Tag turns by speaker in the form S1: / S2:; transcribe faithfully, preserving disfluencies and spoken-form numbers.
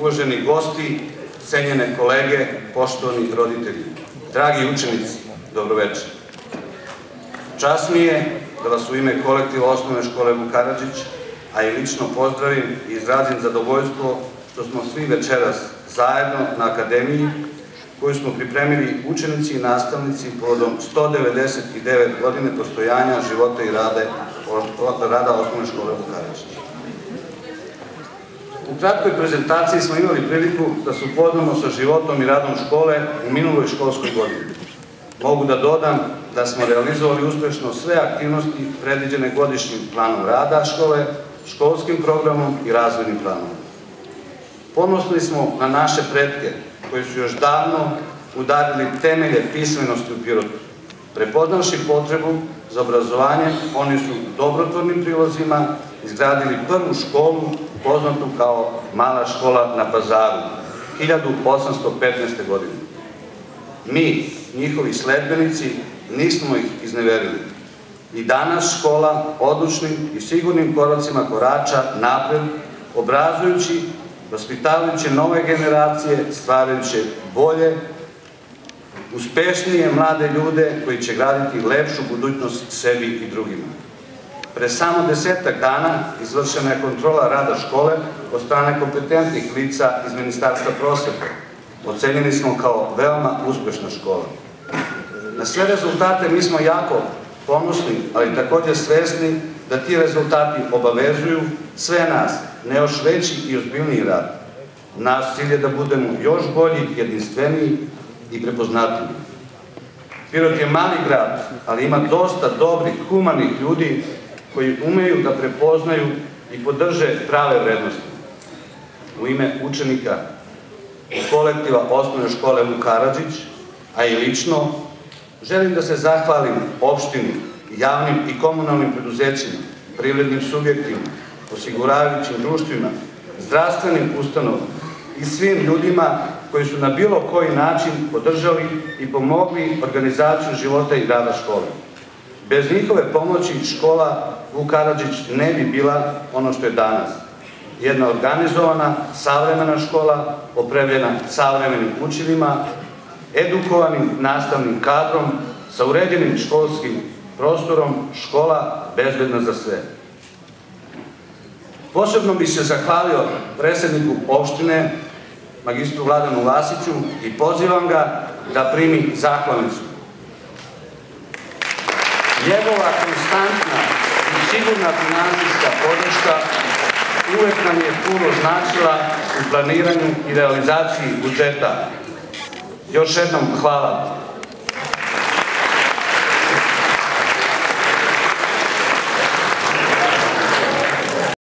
S1: uvaženi gosti, cenjene kolege, poštovani roditelji, dragi učenici, dobroveče. Čast mi je da vas u ime kolektiva Osnovne škole Vuk Karadžić, a i lično pozdravim i izrazim zadovoljstvo što smo svi večeras zajedno na akademiji koju smo pripremili učenici i nastavnici povodom sto devedeset devet godine postojanja života i rada Osnovne škole Vuk Karadžić. U kratkoj prezentaciji smo imali priliku da se upoznamo sa životom i radom škole u minuloj školskoj godini. Mogu da dodam da smo realizovali uspešno sve aktivnosti predviđene godišnjim planom rada škole, školskim programom i razvojnim planom. Ponosni smo na naše pretke koji su još davno udarili temelje pismenosti u Pirotu. Prepoznavši potrebu za obrazovanje, oni su dobrotvornim prilozima izgradili prvu školu poznatu kao Mala škola na Pazaru, hiljadu osamsto petnaeste. godine. Mi, njihovi sledbenici, nismo ih izneverili. I danas škola odlučnim i sigurnim koracima korača napred, obrazujući, vaspitavajući nove generacije, stvarajući bolje, uspešnije mlade ljude koji će graditi lepšu budućnost sebi i drugima. Pre samo desetak dana izvršena je kontrola rada škole od strane kompetentnih lica iz Ministarstva prosvete. Ocenjeni smo kao veoma uspešna škola. Na sve rezultate mi smo jako ponosni, ali također svesni da ti rezultati obavezuju sve nas na još veći i ozbiljniji rad. Naš cilj je da budemo još bolji, jedinstveniji i prepoznatljivi. Pirot je mali grad, ali ima dosta dobrih, humanih ljudi koji umeju da prepoznaju i podrže prave vrednosti. U ime učenika kolektiva Osnovne škole Vuk Karadžić, a i lično, želim da se zahvalim opštini, javnim i komunalnim preduzećima, privrednim subjektima, osiguravajućim društvima, zdravstvenim ustanovama i svim ljudima koji su na bilo koji način podržali i pomogli organizaciju života i rada škole. Bez njihove pomoći škola Vuk Karadžić ne bi bila ono što je danas. Jedna organizovana, savremena škola, opremljena savremenim učilima, edukovanim nastavnim kadrom, sa uređenim školskim prostorom, škola bezbedna za sve. Posebno bih se zahvalio predsedniku opštine, magistru Vladanu Vasiću, i pozivam ga da primi zahvalnicu. Njegova konstantna i sigurna finansijska podrška uvek nam je puno značila u planiranju i realizaciji budžeta. Još jednom hvala.